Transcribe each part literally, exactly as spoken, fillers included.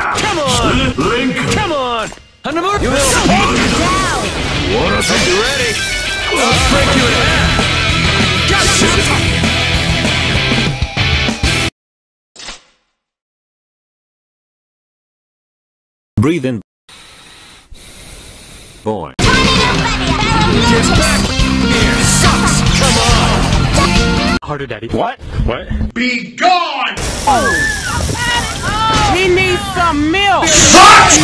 Come on! Come on! Hanamura! You little punk! You ready? I'll break you in half! Gotcha! Breathe in. Boy. Get back here! Sucks! Come on! Harder, Daddy. What? What? Be gone! He needs some milk! Suck!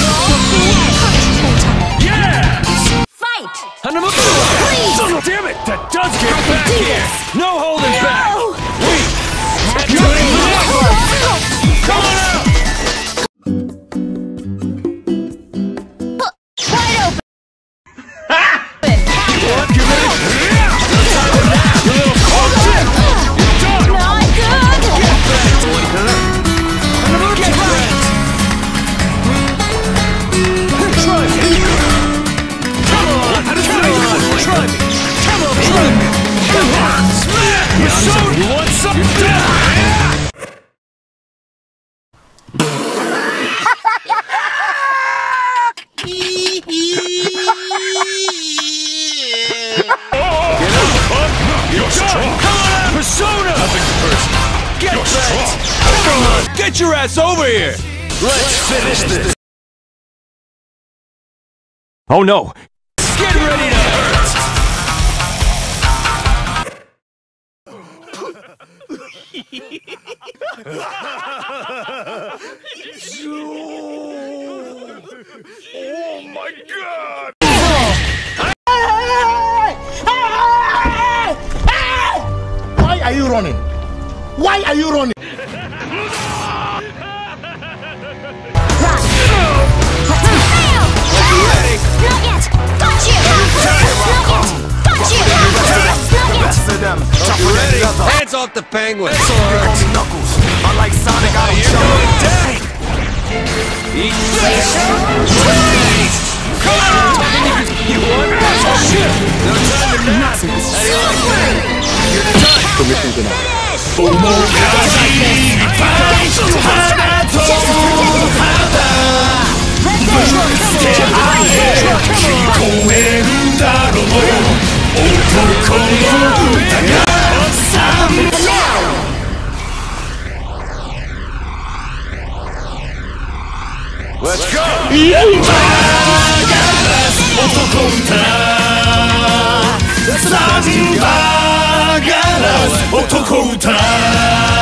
Yeah! Fight! Hanamura! Please! Damn it! That does get I can back do here! this. No holding No. back! Wait! Come on out! Wide open! What? You ready? You little punk! You're done! Not good! Get back! Hanamura, get back! Try me! Come on! Come on! Try me! Come on! Try me! Come on! Smack! You showed! You want some? Get up, punk! You're strong! Come on! Persona! Nothing personal. Get You're back! Strong. Come on! Get your ass over here! Let's finish this! Oh no! Get ready to hurt! Oh my god! Why are you running? Why are you running? Ready? Not yet! Got you! Not yet! Got you! Not yet! You ready? Hands off the penguin! That's alright! Knuckles. Unlike Sonic, I You're going down! Eat this! Come on! You want? Oh shit! No time to nap! How do you like that? You're done! Let's go! That's the best you got.